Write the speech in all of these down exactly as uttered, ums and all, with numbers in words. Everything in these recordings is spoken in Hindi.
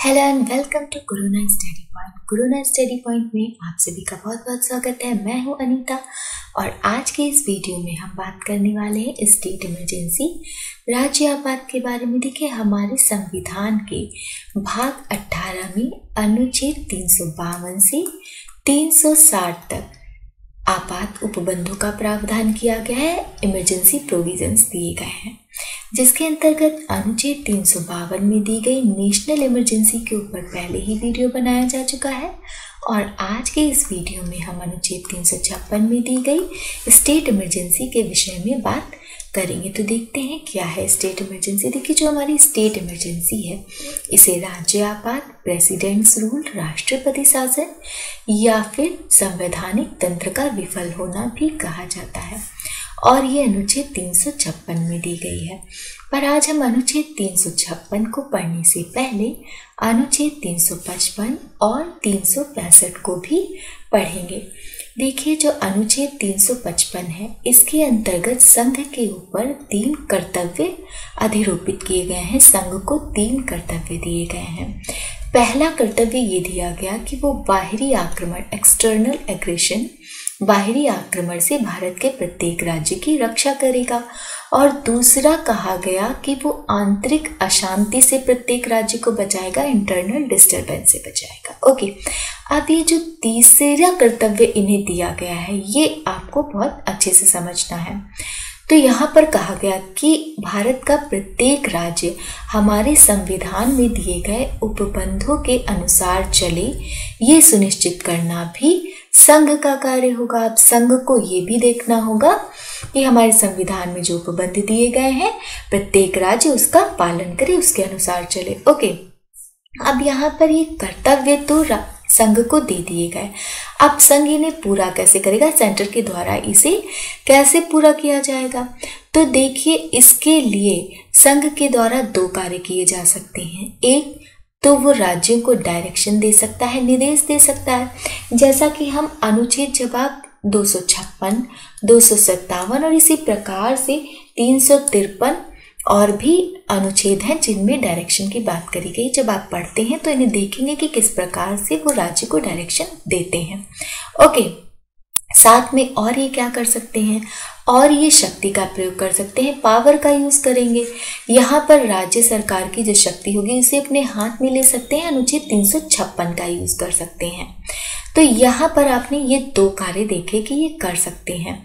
Hello and welcome to Guruna study point. Guruna study point में आप सभी का बहुत बहुत स्वागत है। मैं हूं अनीता और आज के इस वीडियो में हम बात करने वाले हैं स्टेट इमरजेंसी राज्य आपात के बारे में। देखिए, हमारे संविधान के भाग अठारह में अनुच्छेद तीन सौ बावन से तीन सौ साठ तक आपात उपबंधों का प्रावधान किया गया है, इमरजेंसी प्रोविजंस दिए गए हैं, जिसके अंतर्गत अनुच्छेद तीन सौ बावन में दी गई नेशनल इमरजेंसी के ऊपर पहले ही वीडियो बनाया जा चुका है और आज के इस वीडियो में हम अनुच्छेद तीन सौ छप्पन में दी गई स्टेट इमरजेंसी के विषय में बात करेंगे। तो देखते हैं क्या है स्टेट इमरजेंसी। देखिए, जो हमारी स्टेट इमरजेंसी है इसे राज्य आपात, प्रेसिडेंट्स रूल, राष्ट्रपति शासन या फिर संवैधानिक तंत्र का विफल होना भी कहा जाता है और ये अनुच्छेद तीन सौ छप्पन में दी गई है। पर आज हम अनुच्छेद तीन सौ छप्पन को पढ़ने से पहले अनुच्छेद तीन सौ पचपन और तीन सौ पैंसठ को भी पढ़ेंगे। देखिए, जो अनुच्छेद तीन सौ पचपन है इसके अंतर्गत संघ के ऊपर तीन कर्तव्य अधिरोपित किए गए हैं। संघ को तीन कर्तव्य दिए गए हैं। पहला कर्तव्य ये दिया गया कि वो बाहरी आक्रमण, एक्सटर्नल एग्रेशन, बाहरी आक्रमण से भारत के प्रत्येक राज्य की रक्षा करेगा और दूसरा कहा गया कि वो आंतरिक अशांति से प्रत्येक राज्य को बचाएगा, इंटरनल डिस्टर्बेंस से बचाएगा। ओके, अब ये जो तीसरा कर्तव्य इन्हें दिया गया है ये आपको बहुत अच्छे से समझना है। तो यहाँ पर कहा गया कि भारत का प्रत्येक राज्य हमारे संविधान में दिए गए उपबंधों के अनुसार चले, ये सुनिश्चित करना भी संघ का कार्य होगा। अब संघ को ये भी देखना होगा कि हमारे संविधान में जो उपबंध दिए गए हैं प्रत्येक राज्य उसका पालन करे, उसके अनुसार चले। ओके, अब यहाँ पर ये कर्तव्य तो संघ को दे दिए गए। अब संघ इन्हें पूरा कैसे करेगा, सेंटर के द्वारा इसे कैसे पूरा किया जाएगा। तो देखिए, इसके लिए संघ के द्वारा दो कार्य किए जा सकते हैं। एक तो वो राज्यों को डायरेक्शन दे सकता है, निर्देश दे सकता है, जैसा कि हम अनुच्छेद जवाब दो सौ छप्पन, दो सौ सत्तावन और इसी प्रकार से तीन सौ तिरपन और भी अनुच्छेद हैं जिनमें डायरेक्शन की बात करी गई। जब आप पढ़ते हैं तो इन्हें देखेंगे कि किस प्रकार से वो राज्य को डायरेक्शन देते हैं। ओके, साथ में और ये क्या कर सकते हैं, और ये शक्ति का प्रयोग कर सकते हैं, पावर का यूज करेंगे। यहाँ पर राज्य सरकार की जो शक्ति होगी उसे अपने हाथ में ले सकते हैं, अनुच्छेद तीन सौ छप्पन का यूज कर सकते हैं। तो यहाँ पर आपने ये दो कार्य देखे कि ये कर सकते हैं।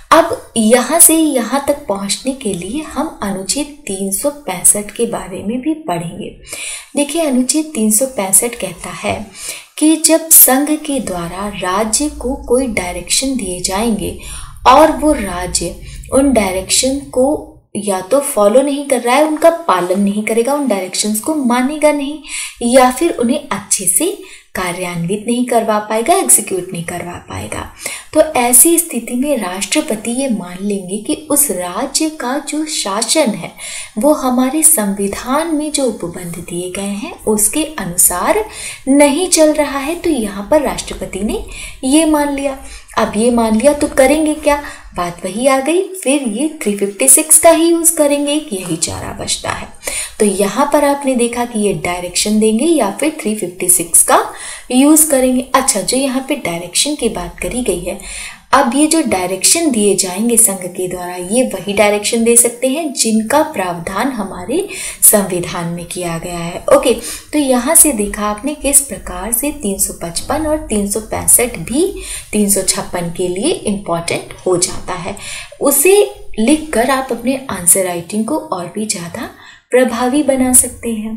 अब यहाँ से यहाँ तक पहुँचने के लिए हम अनुच्छेद तीन सौ पैंसठ के बारे में भी पढ़ेंगे। देखिए, अनुच्छेद तीन सौ पैंसठ कहता है कि जब संघ के द्वारा राज्य को कोई डायरेक्शन दिए जाएंगे और वो राज्य उन डायरेक्शन को या तो फॉलो नहीं कर रहा है, उनका पालन नहीं करेगा, उन डायरेक्शंस को मानेगा नहीं या फिर उन्हें अच्छे से कार्यान्वित नहीं करवा पाएगा, एग्जीक्यूट नहीं करवा पाएगा, तो ऐसी स्थिति में राष्ट्रपति ये मान लेंगे कि उस राज्य का जो शासन है वो हमारे संविधान में जो उपबंध दिए गए हैं उसके अनुसार नहीं चल रहा है। तो यहाँ पर राष्ट्रपति ने ये मान लिया। अब ये मान लिया तो करेंगे क्या, बात वही आ गई, फिर ये तीन सौ छप्पन का ही यूज करेंगे, यही चारा बचता है। तो यहाँ पर आपने देखा कि ये डायरेक्शन देंगे या फिर तीन सौ छप्पन का यूज करेंगे। अच्छा, जो यहाँ पे डायरेक्शन की बात करी गई है, अब ये जो डायरेक्शन दिए जाएंगे संघ के द्वारा ये वही डायरेक्शन दे सकते हैं जिनका प्रावधान हमारे संविधान में किया गया है। ओके, तो यहाँ से देखा आपने किस प्रकार से तीन सौ पचपन और तीन सौ पैंसठ भी तीन सौ छप्पन के लिए इम्पॉर्टेंट हो जाता है। उसे लिखकर आप अपने आंसर राइटिंग को और भी ज़्यादा प्रभावी बना सकते हैं।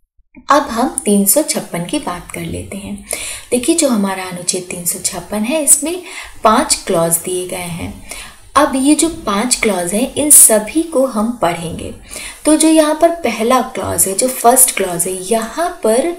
अब हम तीन सौ छप्पन की बात कर लेते हैं। देखिए, जो हमारा अनुच्छेद तीन सौ छप्पन है इसमें पांच क्लॉज दिए गए हैं। अब ये जो पांच क्लॉज हैं इन सभी को हम पढ़ेंगे। तो जो यहाँ पर पहला क्लॉज है, जो फर्स्ट क्लॉज है, यहाँ पर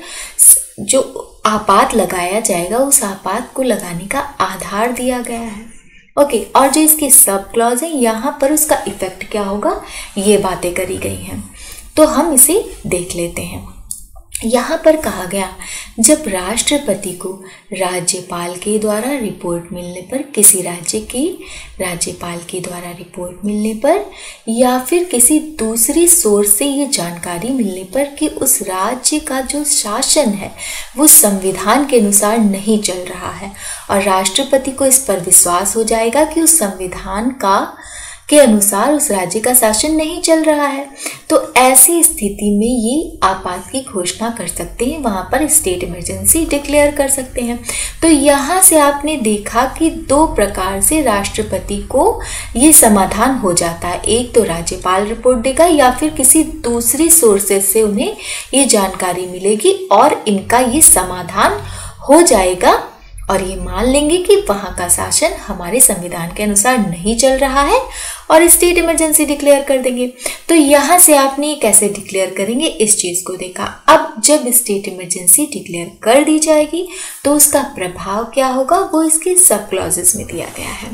जो आपात लगाया जाएगा उस आपात को लगाने का आधार दिया गया है। ओके, और जो इसकी सब क्लॉज है यहाँ पर उसका इफेक्ट क्या होगा ये बातें करी गई हैं। तो हम इसे देख लेते हैं। यहाँ पर कहा गया, जब राष्ट्रपति को राज्यपाल के द्वारा रिपोर्ट मिलने पर, किसी राज्य की राज्यपाल के द्वारा रिपोर्ट मिलने पर या फिर किसी दूसरी सोर्स से ये जानकारी मिलने पर कि उस राज्य का जो शासन है वो संविधान के अनुसार नहीं चल रहा है और राष्ट्रपति को इस पर विश्वास हो जाएगा कि उस संविधान का के अनुसार उस राज्य का शासन नहीं चल रहा है, तो ऐसी स्थिति में ये आपात की घोषणा कर सकते हैं, वहाँ पर स्टेट इमरजेंसी डिक्लेयर कर सकते हैं। तो यहाँ से आपने देखा कि दो प्रकार से राष्ट्रपति को ये समाधान हो जाता है, एक तो राज्यपाल रिपोर्ट देगा या फिर किसी दूसरी सोर्सेज से उन्हें ये जानकारी मिलेगी और इनका ये समाधान हो जाएगा और ये मान लेंगे कि वहाँ का शासन हमारे संविधान के अनुसार नहीं चल रहा है और स्टेट इमरजेंसी डिक्लेयर कर देंगे। तो यहाँ से आपने कैसे डिक्लेयर करेंगे इस चीज़ को देखा। अब जब स्टेट इमरजेंसी डिक्लेयर कर दी जाएगी तो उसका प्रभाव क्या होगा वो इसके सब क्लॉजेस में दिया गया है।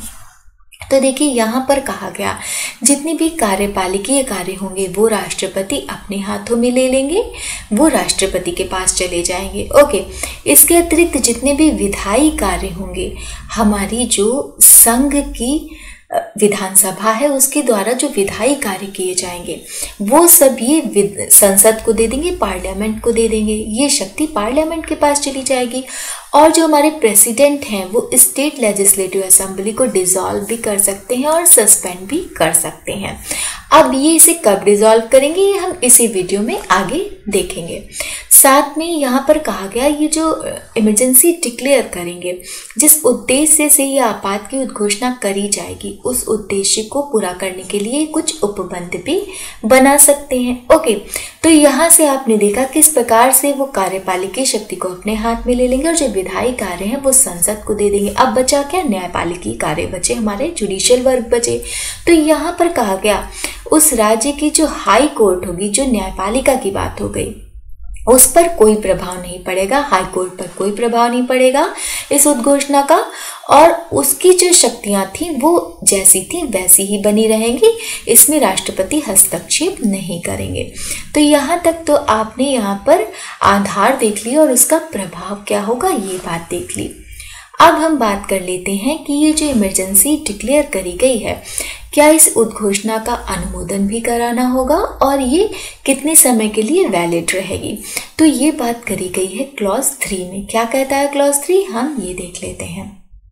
तो देखिए यहाँ पर कहा गया, जितने भी कार्यपालिकीय कार्य होंगे वो राष्ट्रपति अपने हाथों में ले लेंगे, वो राष्ट्रपति के पास चले जाएंगे। ओके, इसके अतिरिक्त जितने भी विधायी कार्य होंगे, हमारी जो संघ की विधानसभा है उसके द्वारा जो विधायी कार्य किए जाएंगे वो सब ये संसद को दे देंगे, पार्लियामेंट को दे देंगे, ये शक्ति पार्लियामेंट के पास चली जाएगी। और जो हमारे प्रेसिडेंट हैं वो स्टेट लेजिस्लेटिव असेंबली को डिसॉल्व भी कर सकते हैं और सस्पेंड भी कर सकते हैं। अब ये इसे कब डिसॉल्व करेंगे ये हम इसी वीडियो में आगे देखेंगे। साथ में यहाँ पर कहा गया, ये जो इमरजेंसी डिक्लेयर करेंगे, जिस उद्देश्य से ये आपात की उद्घोषणा करी जाएगी उस उद्देश्य को पूरा करने के लिए कुछ उपबंध भी बना सकते हैं। ओके, तो यहाँ से आपने देखा किस प्रकार से वो कार्यपालिकीय शक्ति को अपने हाथ में ले लेंगे और जो विधायी कार्य हैं वो संसद को दे देंगे। अब बचा क्या, न्यायपालिकीय कार्य बचे, हमारे जुडिशियल वर्क बचे। तो यहाँ पर कहा गया उस राज्य की जो हाई कोर्ट होगी, जो न्यायपालिका की बात हो गई, उस पर कोई प्रभाव नहीं पड़ेगा, हाई कोर्ट पर कोई प्रभाव नहीं पड़ेगा इस उद्घोषणा का और उसकी जो शक्तियां थी वो जैसी थी वैसी ही बनी रहेंगी, इसमें राष्ट्रपति हस्तक्षेप नहीं करेंगे। तो यहाँ तक तो आपने यहाँ पर आधार देख लिया और उसका प्रभाव क्या होगा ये बात देख ली। अब हम बात कर लेते हैं कि ये जो इमरजेंसी डिक्लेयर करी गई है, क्या इस उद्घोषणा का अनुमोदन भी कराना होगा और ये कितने समय के लिए वैलिड रहेगी। तो ये बात करी गई है क्लॉज थ्री में। क्या कहता है क्लॉज थ्री, हम ये देख लेते हैं।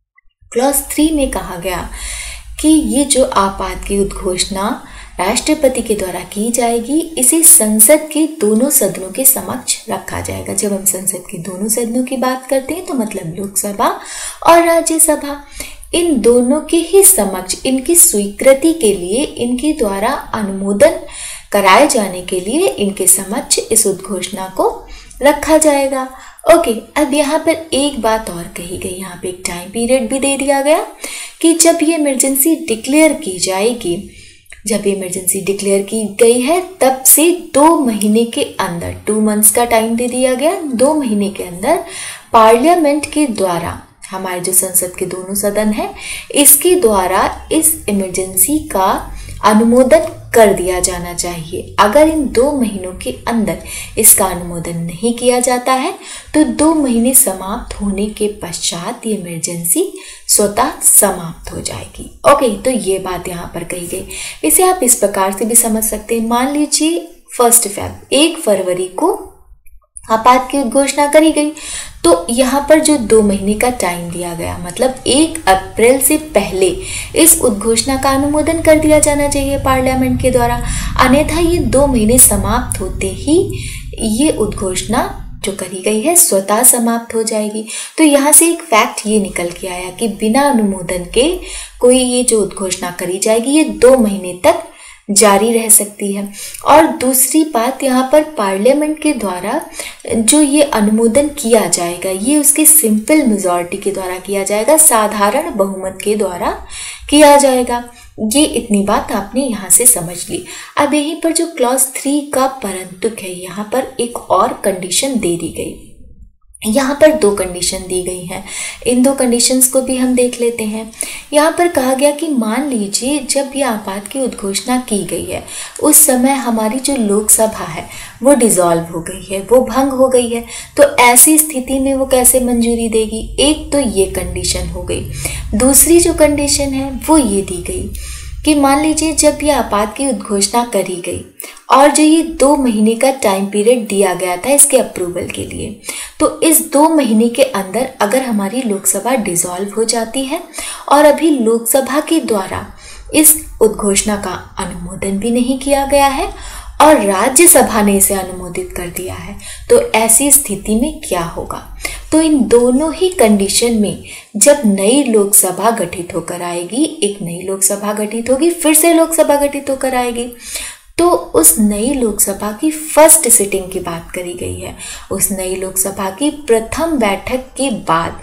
क्लॉज थ्री में कहा गया कि ये जो आपात की उद्घोषणा राष्ट्रपति के द्वारा की जाएगी, इसे संसद के दोनों सदनों के समक्ष रखा जाएगा। जब हम संसद के दोनों सदनों की बात करते हैं तो मतलब लोकसभा और राज्यसभा, इन दोनों के ही समक्ष इनकी स्वीकृति के लिए, इनके द्वारा अनुमोदन कराए जाने के लिए इनके समक्ष इस उद्घोषणा को रखा जाएगा। ओके, अब यहाँ पर एक बात और कही गई, यहाँ पे एक टाइम पीरियड भी दे दिया गया कि जब ये इमरजेंसी डिक्लेयर की जाएगी, जब इमरजेंसी डिक्लेयर की गई है तब से दो महीने के अंदर, टू मंथ्स का टाइम दे दिया गया, दो महीने के अंदर पार्लियामेंट के द्वारा, हमारे जो संसद के दोनों सदन हैं, इसके द्वारा इस इमरजेंसी का अनुमोदन कर दिया जाना चाहिए। अगर इन दो महीनों के अंदर इसका अनुमोदन नहीं किया जाता है तो दो महीने समाप्त होने के पश्चात ये इमरजेंसी स्वतः समाप्त हो जाएगी। ओके, तो ये बात यहाँ पर कही गई। इसे आप इस प्रकार से भी समझ सकते हैं। मान लीजिए फर्स्ट फैब एक फरवरी को आपात की घोषणा करी गई, तो यहाँ पर जो दो महीने का टाइम दिया गया, मतलब एक अप्रैल से पहले इस उद्घोषणा का अनुमोदन कर दिया जाना चाहिए पार्लियामेंट के द्वारा, अन्यथा ये दो महीने समाप्त होते ही ये उद्घोषणा जो करी गई है स्वतः समाप्त हो जाएगी। तो यहाँ से एक फैक्ट ये निकल के आया कि बिना अनुमोदन के कोई ये जो उद्घोषणा करी जाएगी ये दो महीने तक जारी रह सकती है। और दूसरी बात, यहाँ पर पार्लियामेंट के द्वारा जो ये अनुमोदन किया जाएगा ये उसके सिंपल मेजॉरिटी के द्वारा किया जाएगा, साधारण बहुमत के द्वारा किया जाएगा। ये इतनी बात आपने यहाँ से समझ ली। अब यहीं पर जो क्लॉज थ्री का परंतु है, यहाँ पर एक और कंडीशन दे दी गई यहाँ पर दो कंडीशन दी गई हैं, इन दो कंडीशंस को भी हम देख लेते हैं। यहाँ पर कहा गया कि मान लीजिए जब ये आपात की उद्घोषणा की गई है उस समय हमारी जो लोकसभा है वो डिसॉल्व हो गई है, वो भंग हो गई है, तो ऐसी स्थिति में वो कैसे मंजूरी देगी। एक तो ये कंडीशन हो गई। दूसरी जो कंडीशन है वो ये दी गई कि मान लीजिए जब ये आपात की उद्घोषणा करी गई और जो ये दो महीने का टाइम पीरियड दिया गया था इसके अप्रूवल के लिए, तो इस दो महीने के अंदर अगर हमारी लोकसभा डिसॉल्व हो जाती है और अभी लोकसभा के द्वारा इस उद्घोषणा का अनुमोदन भी नहीं किया गया है और राज्यसभा ने इसे अनुमोदित कर दिया है, तो ऐसी स्थिति में क्या होगा। तो इन दोनों ही कंडीशन में जब नई लोकसभा गठित होकर आएगी, एक नई लोकसभा गठित होगी, फिर से लोकसभा गठित होकर आएगी, तो उस नई लोकसभा की फर्स्ट सिटिंग की बात करी गई है। उस नई लोकसभा की प्रथम बैठक के बाद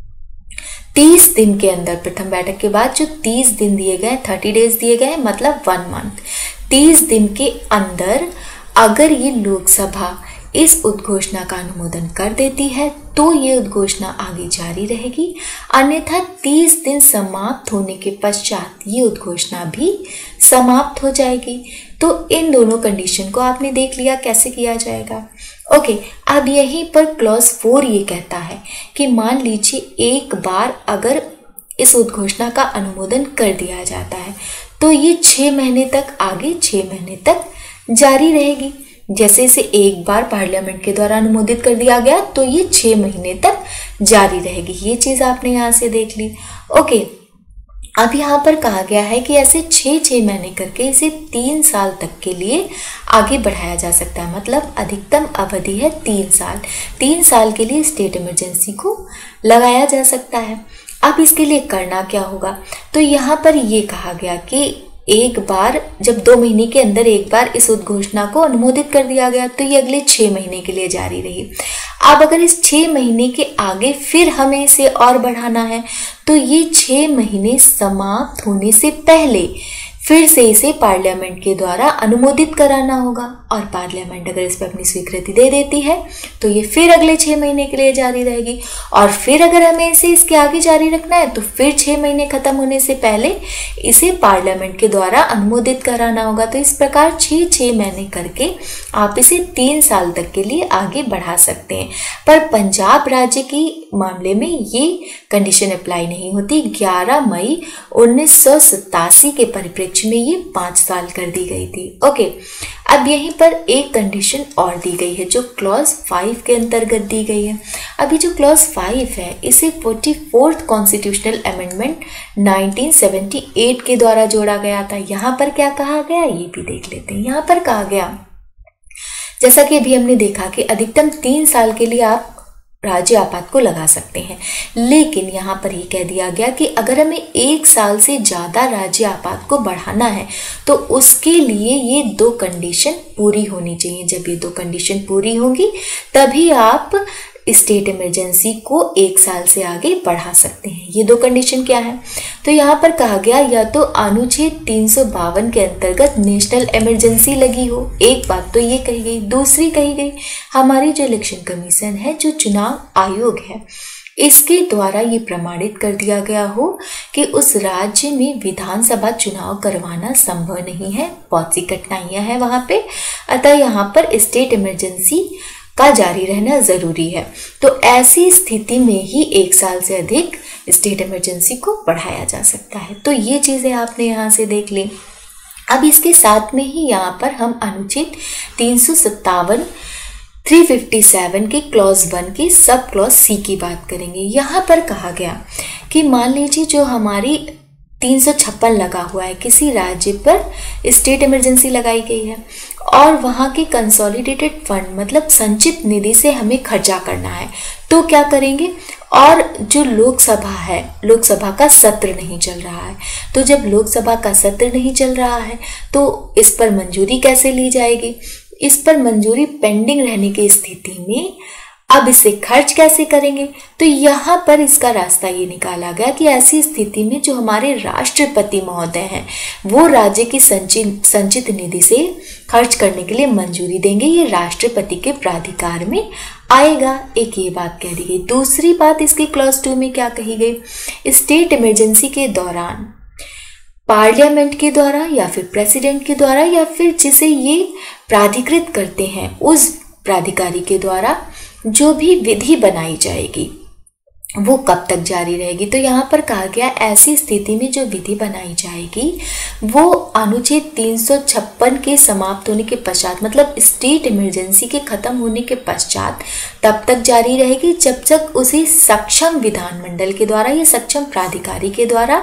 तीस दिन के अंदर, प्रथम बैठक के बाद जो तीस दिन दिए गए, थर्टी डेज दिए गए, मतलब वन मंथ, तीस दिन के अंदर अगर ये लोकसभा इस उद्घोषणा का अनुमोदन कर देती है तो ये उद्घोषणा आगे जारी रहेगी, अन्यथा तीस दिन समाप्त होने के पश्चात ये उद्घोषणा भी समाप्त हो जाएगी। तो इन दोनों कंडीशन को आपने देख लिया कैसे किया जाएगा। ओके, अब यहीं पर क्लॉज फोर ये कहता है कि मान लीजिए एक बार अगर इस उद्घोषणा का अनुमोदन कर दिया जाता है तो ये छः महीने तक, आगे छः महीने तक जारी रहेगी। जैसे इसे एक बार पार्लियामेंट के द्वारा अनुमोदित कर दिया गया तो ये छः महीने तक जारी रहेगी। ये चीज़ आपने यहाँ से देख ली। ओके, अब यहाँ पर कहा गया है कि ऐसे छः छः महीने करके इसे तीन साल तक के लिए आगे बढ़ाया जा सकता है, मतलब अधिकतम अवधि है तीन साल। तीन साल के लिए स्टेट इमरजेंसी को लगाया जा सकता है। अब इसके लिए करना क्या होगा, तो यहाँ पर ये कहा गया कि एक बार जब दो महीने के अंदर एक बार इस उद्घोषणा को अनुमोदित कर दिया गया तो ये अगले छः महीने के लिए जारी रही। अब अगर इस छः महीने के आगे फिर हमें इसे और बढ़ाना है तो ये छः महीने समाप्त होने से पहले फिर से इसे पार्लियामेंट के द्वारा अनुमोदित कराना होगा, और पार्लियामेंट अगर इस पर अपनी स्वीकृति दे देती है तो ये फिर अगले छः महीने के लिए जारी रहेगी। और फिर अगर हमें इसे इसके आगे जारी रखना है तो फिर छः महीने खत्म होने से पहले इसे पार्लियामेंट के द्वारा अनुमोदित कराना होगा। तो इस प्रकार छः छः महीने करके आप इसे तीन साल तक के लिए आगे बढ़ा सकते हैं। पर पंजाब राज्य के मामले में ये कंडीशन अप्लाई नहीं होती। ग्यारह मई उन्नीस सौ सतासी के परिप्रेक्ष्य में ये पाँच साल कर दी गई थी। ओके, अब यहीं पर एक कंडीशन और दी गई है जो क्लॉज फाइव के अंतर्गत दी गई है। अभी जो क्लॉज फाइव है इसे forty fourth constitutional amendment nineteen seventy eight के द्वारा जोड़ा गया था। यहाँ पर क्या कहा गया ये भी देख लेते हैं। यहाँ पर कहा गया, जैसा कि अभी हमने देखा कि अधिकतम तीन साल के लिए आप राज्य आपात को लगा सकते हैं, लेकिन यहाँ पर ये कह दिया गया कि अगर हमें एक साल से ज़्यादा राज्य आपात को बढ़ाना है तो उसके लिए ये दो कंडीशन पूरी होनी चाहिए। जब ये दो कंडीशन पूरी होंगी तभी आप स्टेट इमरजेंसी को एक साल से आगे बढ़ा सकते हैं। ये दो कंडीशन क्या है, तो यहाँ पर कहा गया या तो अनुच्छेद तीन सौ बावन के अंतर्गत नेशनल इमरजेंसी लगी हो, एक बात तो ये कही गई। दूसरी कही गई हमारी जो इलेक्शन कमीशन है, जो चुनाव आयोग है, इसके द्वारा ये प्रमाणित कर दिया गया हो कि उस राज्य में विधानसभा चुनाव करवाना संभव नहीं है, बहुत सी कठिनाइयां हैं वहाँ पे, अतः यहाँ पर स्टेट इमरजेंसी का जारी रहना जरूरी है। तो ऐसी स्थिति में ही एक साल से अधिक स्टेट इमरजेंसी को बढ़ाया जा सकता है। तो ये चीज़ें आपने यहाँ से देख ली। अब इसके साथ में ही यहाँ पर हम अनुच्छेद तीन सौ सत्तावन तीन सौ सत्तावन के क्लॉज वन की सब क्लॉज सी की बात करेंगे। यहाँ पर कहा गया कि मान लीजिए जो हमारी तीन सौ छप्पन लगा हुआ है, किसी राज्य पर स्टेट इमरजेंसी लगाई गई है और वहाँ के कंसोलिडेटेड फंड मतलब संचित निधि से हमें खर्चा करना है, तो क्या करेंगे। और जो लोकसभा है, लोकसभा का सत्र नहीं चल रहा है, तो जब लोकसभा का सत्र नहीं चल रहा है तो इस पर मंजूरी कैसे ली जाएगी। इस पर मंजूरी पेंडिंग रहने की स्थिति में अब इसे खर्च कैसे करेंगे? तो यहाँ पर इसका रास्ता ये निकाला गया कि ऐसी स्थिति में जो हमारे राष्ट्रपति महोदय हैं वो राज्य की संचित संचित निधि से खर्च करने के लिए मंजूरी देंगे। ये राष्ट्रपति के प्राधिकार में आएगा। एक ये बात कह दी गई। दूसरी बात इसके क्लॉज टू में क्या कही गई? स्टेट इमरजेंसी के दौरान पार्लियामेंट के द्वारा या फिर प्रेसिडेंट के द्वारा या फिर जिसे ये प्राधिकृत करते हैं उस प्राधिकारी के द्वारा जो भी विधि बनाई जाएगी वो कब तक जारी रहेगी? तो यहाँ पर कहा गया ऐसी स्थिति में जो विधि बनाई जाएगी वो अनुच्छेद तीन सौ छप्पन के समाप्त होने के पश्चात, मतलब स्टेट इमरजेंसी के खत्म होने के पश्चात तब तक जारी रहेगी जब तक उसे सक्षम विधानमंडल के द्वारा या सक्षम प्राधिकारी के द्वारा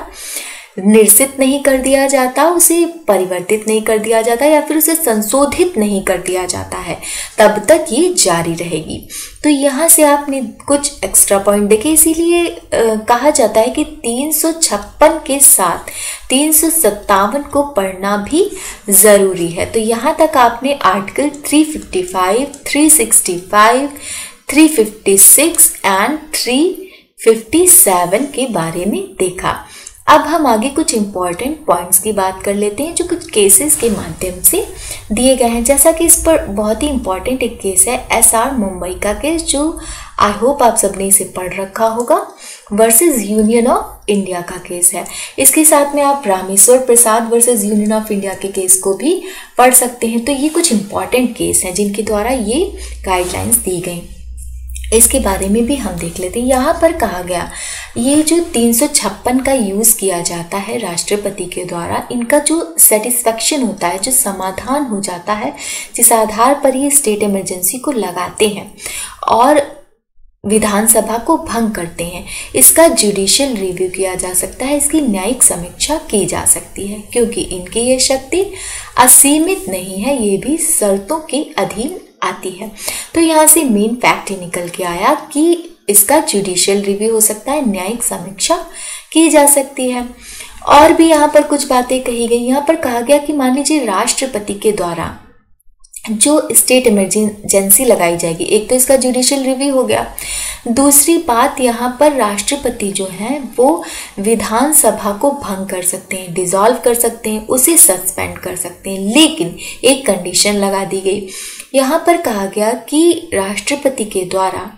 निरसित नहीं कर दिया जाता, उसे परिवर्तित नहीं कर दिया जाता या फिर उसे संशोधित नहीं कर दिया जाता है, तब तक ये जारी रहेगी। तो यहाँ से आपने कुछ एक्स्ट्रा पॉइंट देखे, इसीलिए कहा जाता है कि तीन सौ छप्पन के साथ तीन सौ सत्तावन को पढ़ना भी ज़रूरी है। तो यहाँ तक आपने आर्टिकल तीन सौ पचपन, तीन सौ पैंसठ, तीन सौ छप्पन एंड तीन सौ सत्तावन के बारे में देखा। अब हम आगे कुछ इम्पॉर्टेंट पॉइंट्स की बात कर लेते हैं जो कुछ केसेस के माध्यम से दिए गए हैं। जैसा कि इस पर बहुत ही इम्पॉर्टेंट एक केस है एस आर मुंबई का केस, जो आई होप आप सबने इसे पढ़ रखा होगा, वर्सेस यूनियन ऑफ इंडिया का केस है। इसके साथ में आप Rameshwar Prasad versus Union of India के केस को भी पढ़ सकते हैं। तो ये कुछ इम्पॉर्टेंट केस हैं जिनके द्वारा ये गाइडलाइंस दी गई। इसके बारे में भी हम देख लेते हैं। यहाँ पर कहा गया ये जो तीन सौ छप्पन का यूज़ किया जाता है राष्ट्रपति के द्वारा, इनका जो सेटिस्फेक्शन होता है, जो समाधान हो जाता है, जिस आधार पर ये स्टेट इमरजेंसी को लगाते हैं और विधानसभा को भंग करते हैं, इसका जुडिशियल रिव्यू किया जा सकता है, इसकी न्यायिक समीक्षा की जा सकती है, क्योंकि इनकी ये शक्ति असीमित नहीं है, ये भी शर्तों के अधीन आती है। तो यहाँ से मेन फैक्ट ही निकल के आया कि इसका जुडिशियल रिव्यू हो सकता है, न्यायिक समीक्षा की जा सकती है। और भी यहाँ पर कुछ बातें कही गई। यहाँ पर कहा गया कि मान लीजिए राष्ट्रपति के द्वारा जो स्टेट इमरजेंसी लगाई जाएगी, एक तो इसका जुडिशियल रिव्यू हो गया, दूसरी बात यहाँ पर राष्ट्रपति जो है वो विधानसभा को भंग कर सकते हैं, डिसॉल्व कर सकते हैं, उसे सस्पेंड कर सकते हैं, लेकिन एक कंडीशन लगा दी गई। यहाँ पर कहा गया कि राष्ट्रपति के द्वारा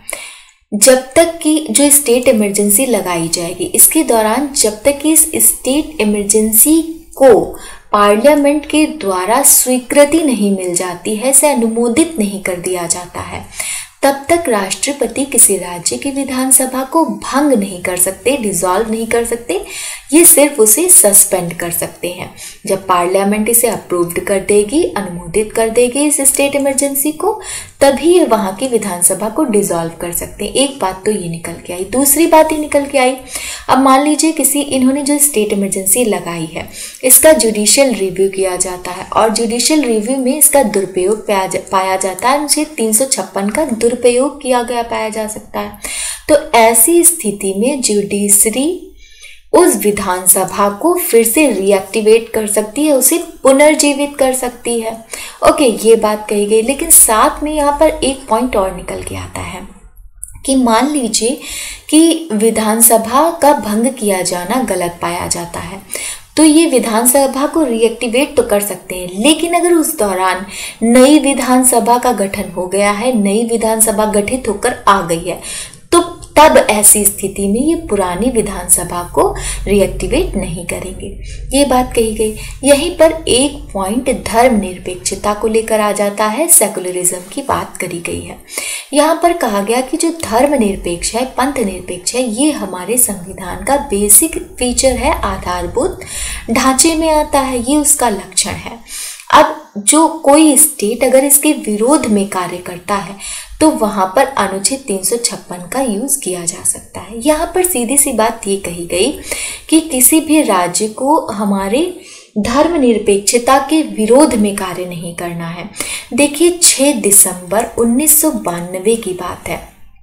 जब तक कि जो स्टेट इमरजेंसी लगाई जाएगी, इसके दौरान जब तक कि इस स्टेट इमरजेंसी को पार्लियामेंट के द्वारा स्वीकृति नहीं मिल जाती है, इसे अनुमोदित नहीं कर दिया जाता है, तब तक राष्ट्रपति किसी राज्य की विधानसभा को भंग नहीं कर सकते, डिसॉल्व नहीं कर सकते, ये सिर्फ उसे सस्पेंड कर सकते हैं। जब पार्लियामेंट इसे अप्रूव्ड कर देगी, अनुमोदित कर देगी इस स्टेट इमरजेंसी को, तभी ये वहाँ की विधानसभा को डिसॉल्व कर सकते हैं। एक बात तो ये निकल के आई। दूसरी बात ये निकल के आई, अब मान लीजिए किसी इन्होंने जो स्टेट इमरजेंसी लगाई है, इसका जुडिशियल रिव्यू किया जाता है और जुडिशियल रिव्यू में इसका दुरुपयोग पाया जाता है, मुझे तीन सौ छप्पन का दुरुपयोग किया गया पाया जा सकता है। तो ऐसी स्थिति में जुडिशरी उस विधानसभा को फिर से रीएक्टिवेट कर सकती है, उसे पुनर्जीवित कर सकती है। ओके, ये बात कही गई, लेकिन साथ में यहाँ पर एक पॉइंट और निकल के आता है कि मान लीजिए कि विधानसभा का भंग किया जाना गलत पाया जाता है, तो ये विधानसभा को रीएक्टिवेट तो कर सकते हैं, लेकिन अगर उस दौरान नई विधानसभा का गठन हो गया है, नई विधानसभा गठित होकर आ गई है, तो तब ऐसी स्थिति में ये पुरानी विधानसभा को रीएक्टिवेट नहीं करेंगे। ये बात कही गई। यहीं पर एक पॉइंट धर्मनिरपेक्षता को लेकर आ जाता है, सेकुलरिज्म की बात करी गई है। यहाँ पर कहा गया कि जो धर्मनिरपेक्ष है, पंथ निरपेक्ष है, ये हमारे संविधान का बेसिक फीचर है, आधारभूत ढांचे में आता है, ये उसका लक्षण है। अब जो कोई स्टेट अगर इसके विरोध में कार्य करता है तो वहां पर अनुच्छेद तीन सौ छप्पन का यूज किया जा सकता है। यहाँ पर सीधी सी बात ये कही गई कि किसी भी राज्य को हमारे धर्मनिरपेक्षता के विरोध में कार्य नहीं करना है। देखिए, छह दिसंबर उन्नीस सौ बानवे की बात है,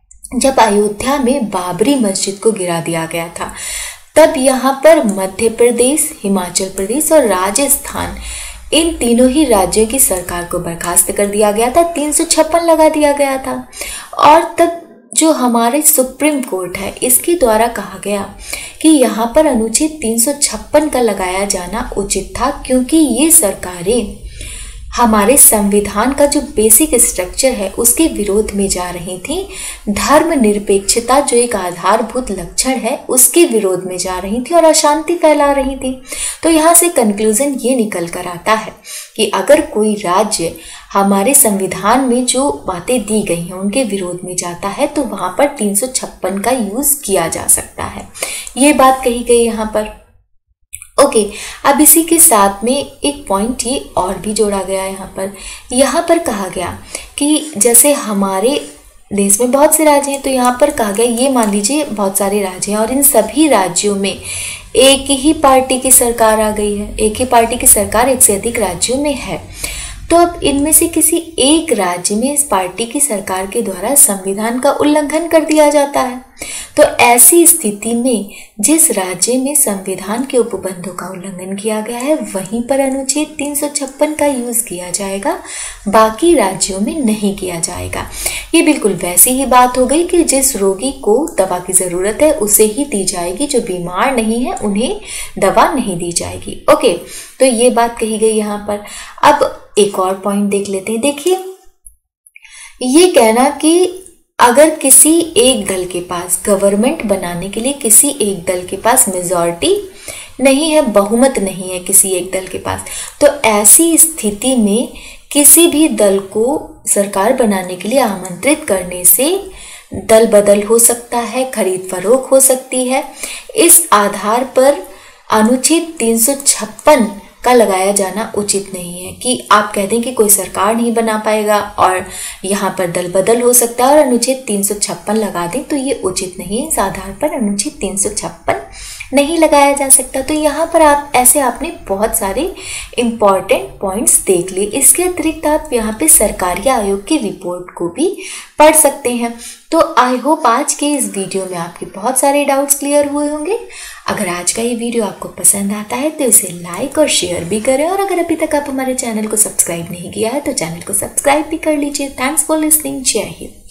जब अयोध्या में बाबरी मस्जिद को गिरा दिया गया था, तब यहाँ पर मध्य प्रदेश, हिमाचल प्रदेश और राजस्थान, इन तीनों ही राज्यों की सरकार को बर्खास्त कर दिया गया था, तीन सौ छप्पन लगा दिया गया था। और तब जो हमारे सुप्रीम कोर्ट है इसके द्वारा कहा गया कि यहाँ पर अनुच्छेद तीन सौ छप्पन का लगाया जाना उचित था, क्योंकि ये सरकारें हमारे संविधान का जो बेसिक स्ट्रक्चर है उसके विरोध में जा रही थी। धर्मनिरपेक्षता जो एक आधारभूत लक्षण है उसके विरोध में जा रही थी और अशांति फैला रही थी। तो यहाँ से कंक्लूजन ये निकल कर आता है कि अगर कोई राज्य हमारे संविधान में जो बातें दी गई हैं उनके विरोध में जाता है तो वहाँ पर तीन सौ छप्पन का यूज किया जा सकता है। ये बात कही गई यहाँ पर। ओके okay, अब इसी के साथ में एक पॉइंट ये और भी जोड़ा गया है यहाँ पर। यहाँ पर कहा गया कि जैसे हमारे देश में बहुत से राज्य हैं, तो यहाँ पर कहा गया, ये मान लीजिए बहुत सारे राज्य हैं और इन सभी राज्यों में एक ही पार्टी की सरकार आ गई है, एक ही पार्टी की सरकार एक से अधिक राज्यों में है। तो अब इनमें से किसी एक राज्य में इस पार्टी की सरकार के द्वारा संविधान का उल्लंघन कर दिया जाता है। तो ऐसी स्थिति में जिस राज्य में संविधान के उपबंधों का उल्लंघन किया गया है वहीं पर अनुच्छेद तीन सौ छप्पन का यूज किया जाएगा, बाकी राज्यों में नहीं किया जाएगा। ये बिल्कुल वैसी ही बात हो गई कि जिस रोगी को दवा की ज़रूरत है उसे ही दी जाएगी, जो बीमार नहीं है उन्हें दवा नहीं दी जाएगी। ओके, तो ये बात कही गई यहाँ पर। अब एक और पॉइंट देख लेते हैं। देखिए, ये कहना कि अगर किसी एक दल के पास गवर्नमेंट बनाने के लिए किसी एक दल के पास मेजॉरिटी नहीं है, बहुमत नहीं है किसी एक दल के पास, तो ऐसी स्थिति में किसी भी दल को सरकार बनाने के लिए आमंत्रित करने से दल बदल हो सकता है, खरीद फरोख्त हो सकती है। इस आधार पर अनुच्छेद तीन सौ छप्पन का लगाया जाना उचित नहीं है कि आप कह दें कि कोई सरकार नहीं बना पाएगा और यहाँ पर दल बदल हो सकता है और अनुच्छेद तीन सौ छप्पन लगा दें, तो ये उचित नहीं है। इस आधार पर अनुच्छेद तीन सौ छप्पन नहीं लगाया जा सकता। तो यहाँ पर आप ऐसे आपने बहुत सारे इम्पॉर्टेंट पॉइंट्स देख लिए। इसके अतिरिक्त आप यहाँ पे सरकारी आयोग की रिपोर्ट को भी पढ़ सकते हैं। तो आई होप आज के इस वीडियो में आपके बहुत सारे डाउट्स क्लियर हुए होंगे। अगर आज का ये वीडियो आपको पसंद आता है तो इसे लाइक और शेयर भी करें, और अगर अभी तक आप हमारे चैनल को सब्सक्राइब नहीं किया है तो चैनल को सब्सक्राइब भी कर लीजिए। Thanks for listening. जय हिंद।